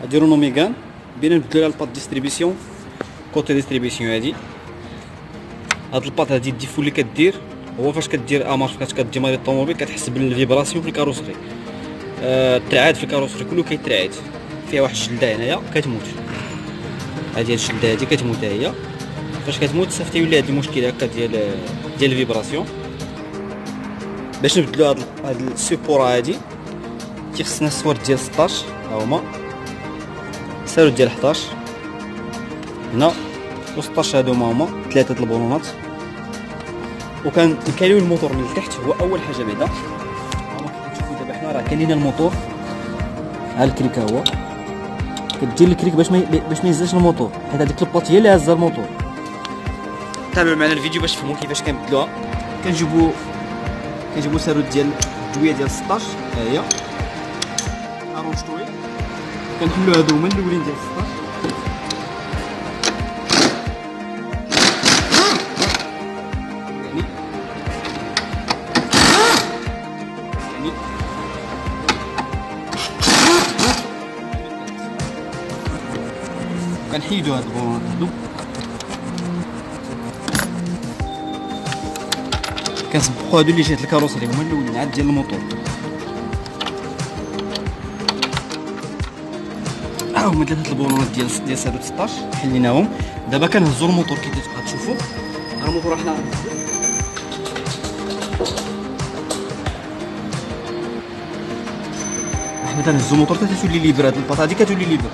نديرو نوميغان بينا نبدلو لها الباط ديستريبيسيون كوتي ديستريبيسيون. هادي هاد الباط هادي الديفو اللي كدير هو فاش كدير امارش كديماري الطوموبيل كتحس بالفيبراسيون في الكاروسري. الترعاد في الكاروسري كله كيترعد، فيها واحد الجلده هنايا كتموت. هادي الجلده هادي كتموت هي، فاش كتموت صافي تيولي هاد المشكل هكا ديال الفيبراسيون. باش نبدلو هاد السيبورا هادي تيخصنا الصوارت ديال 16 ها هما، الساروت ديال 11 هنا و 16 هادوما هما ثلاثه البولونات. وكان كاليو الموتور من التحت هو اول حاجه بعدا. هما كتشوفوا دابا حنا راه كاين لينا الموتور، ها الكريك ها هو كدير الكريك باش ما يهزش الموتور، حيت هذيك الباط هي اللي هازه الموتور. تابعوا معنا الفيديو باش تفهموا كيفاش كنبدلوها. كنجيبوا ساروت ديال الدويه ديال 16 ها هي رونج طويل، كنحلوا هادو هما الاولين ديال 16. كنحيدو هاد البولونات هادو، كنصبحو هادو اللي جهه الكاروسري هما الاولين عاد ديال الموتور. ها هما ثلاثه البولونات ديال ساروت 16 حليناهم. دابا كنهزو الموتور كي غتشوفوا. ها الموتور حنا تنهزو الموتور حتى تولي ليبر. هاد الباط هادي كتولي ليبر.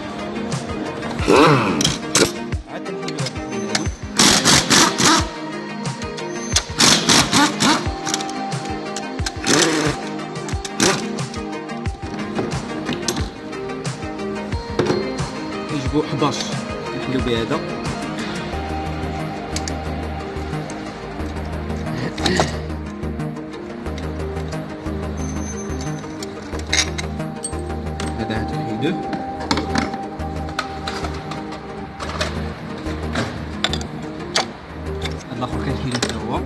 عاد كنجيبو 11 كنحلو بيه هذا. هذا كنحيدوه. هاد الاخر كنحيدو حتى هو.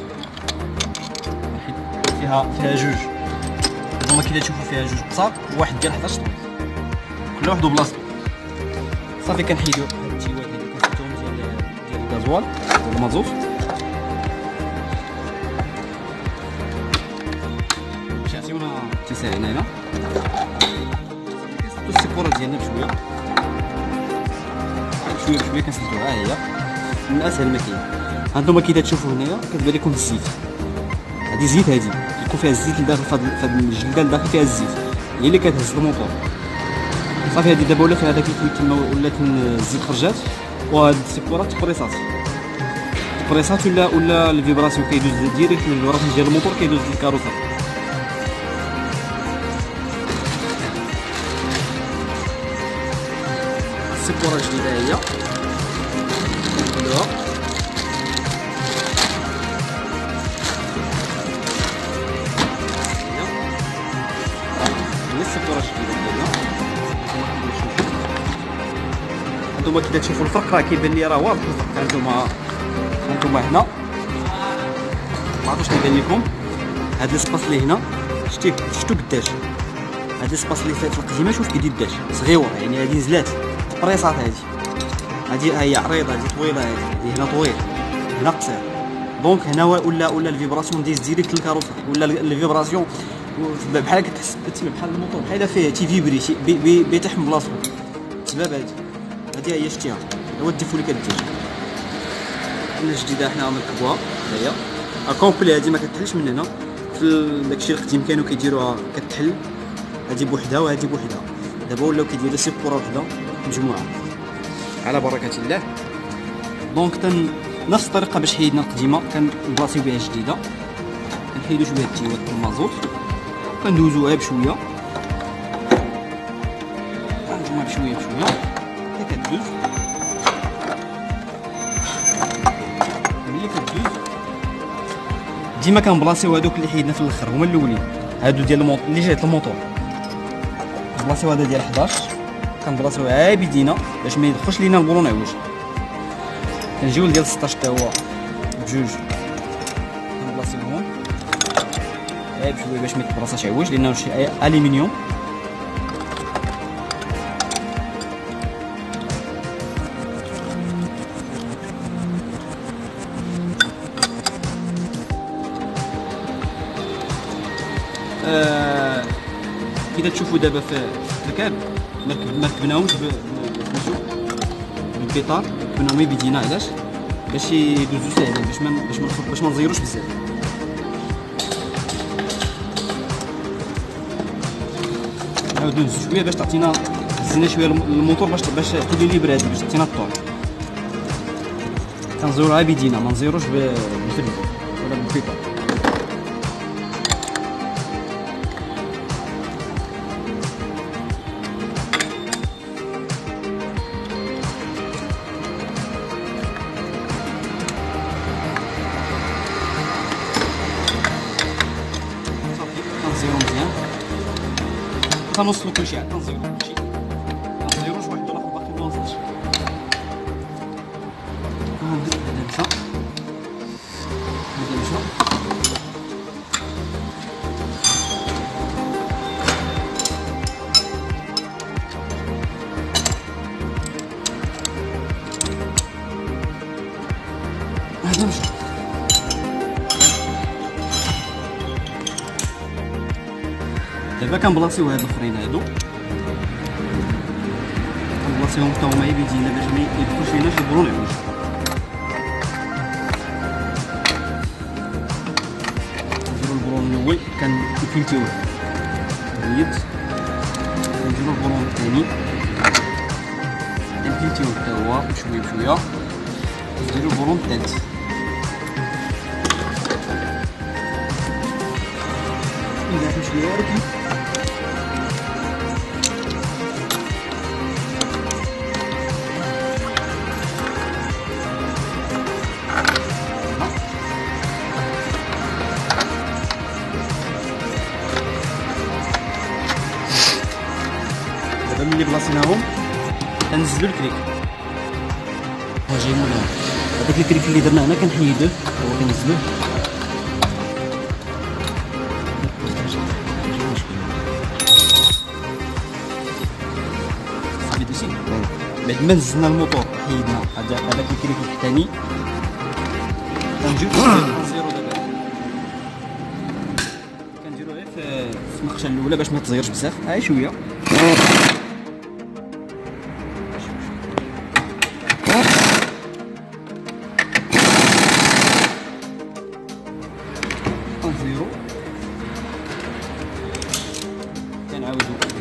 فيها جوج، هما كي تشوفوا فيها جوج بساط وواحد ديال 11 طول، كل واحد بلاصتو. صافي كنحيدو هاد التيوات هادو كنحطوهم ديال الغازوال ولا المازوت. باش يعطيونا اتساع هنايا. كنسدو السيبورا ديالنا بشويه بشويه كنسدوها. ها هي من اسهل ما كاين. هانتوما كي تشوفوا هنايا كتبان لكم الزيت، هادي زيت، هادي كيكون فيها الزيت لداخل فهاد الجلده لداخل فيها الزيت، هي اللي كتهز الموتور. صافي هادي دابا ولا فيها هذاك كيما ولات الزيت خرجات، وهاد السيبورات تبريسات ولا الفيبراسيون كيدوز ديريكت للفيبراسيون ديال الموتور كيدوز للكاروسر. السيبورا جديده هي نديروها. السيبورا جديده ديالنا. هانتوما كي تشوفوا الفرق راه كيبان لي راه واضح الفرق. هانتوما هنا ما عرفتش كيبان لكم هاد السباس اللي هنا، شفتو قداش هاد السباس اللي في القديمه، شوف كيدير قداش صغيور، يعني هادي نزلات بريصات. هادي هي عريضه، هادي طويله، هادي هنا طويل هنا قصير. دونك هنا ولا الفيبراسيون ديز ديريكت للكاروسري، ولا الفيبراسيون بحال كتحس بحال الموتور بحال فيه تيفيبري بيتحم بلاصتو. السبب هادي هي شتيها، هو الديفو اللي كدير. الجديده حنا غنركبوها هي كومبلي. هادي ما كتحلش من هنا، في داكشي القديم كانوا كيديروها كتحل هادي بوحدها وهادي بوحدها. دابا ولاو كيديروا سيبورا وحده مجموعه على بركه الله. دونك نفس الطريقه باش حيدنا القديمه كنبلاصيو بها الجديده. كنحيدو شويه التيوات المازوت كندوزوها بشويه، كنجمعها بشويه حتى كدوز. ملي كدوز ديما كنبلاصيو هادوك اللي حيدنا في الاخر هما الاولين، هادو ديال الموتور اللي جات الموتور. كنبلاصيو هذا ديال 11 كنبلاصيو عا بيدينا باش ما يدخلش لينا البولون عوج. كنجيو ديال 16 حتى هو بجوج كنبلاصيوهم بشويه باش ما يتبلاصاش عوج، لانه شي الومنيوم. كي تشوفوا دابا في الركاب ما ركبناهمش بالبيطار، ركبناهم بيدينا. علاش؟ باش يدوزو ساهلين، باش ما نزيروش بزاف. نعاودو نهزو شويه باش تعطينا، هزينا شويه الموتور باش تولي ليبر هادي، باش تعطينا الطول. كنزيروها بيدينا، ما نزيروش بالفريز ولا بالبيطار. كنزيرو مزيان، كنوصلو كلشي عاد كنزيرو كلشي، كنزيروش واحد الاخر باقي ما وصلش. هذا مشى، هذا مشى. هذا مشى. دابا كنبلاصيو هاد الاخرين هادو، كنبلاصيوهم حتى هما بيدينا باش ما يدخلش لينا شي برون عوج. نديرو البرون الاول كنفلتيوه باليد، كنديرو البرون الثاني كنفلتيوه حتى هو بشويه بشويه، نديرو البرون الثالث. نزيد شويه ولكن دابا ملي بلاصيناهم كنزلو الكريك. ها جاي مولانا، هذاك الكريك اللي درنا هنا كنحيدوه هو كنزلوه. بعد ما نزلنا الموتور حيدنا هذاك الكريك الثاني، كنجيو كنزيرو دابا، كنديرو غير في المقشه الاولى باش ما تزيرش بزاف. هاي شويه كنزيرو، كنعاودو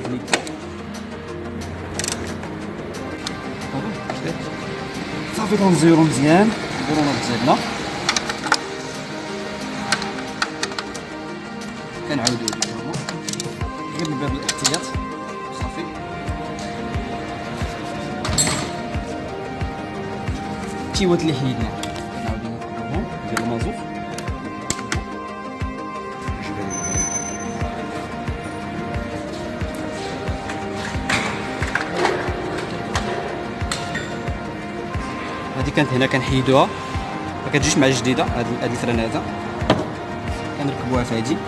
صافي. كنزيرو مزيان البرونات زادنا، كنعاودو غير من باب الاحتياط صافي. التيوات اللي حيدنا كنعاودو نقلبوهم ديال المازوت. هادي كانت هنا كنحيدوها، ما كتجيش مع الجديده. هاد الفران هذا كنركبوها في هادي،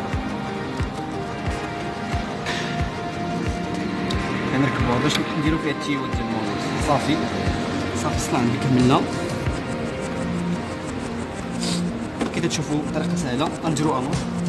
كنركبوها باش نديرو فيها التيوات ديال الموتور. صافي صافي عندي كملنا. كي تشوفوا بطريقه سهله غنديرو امور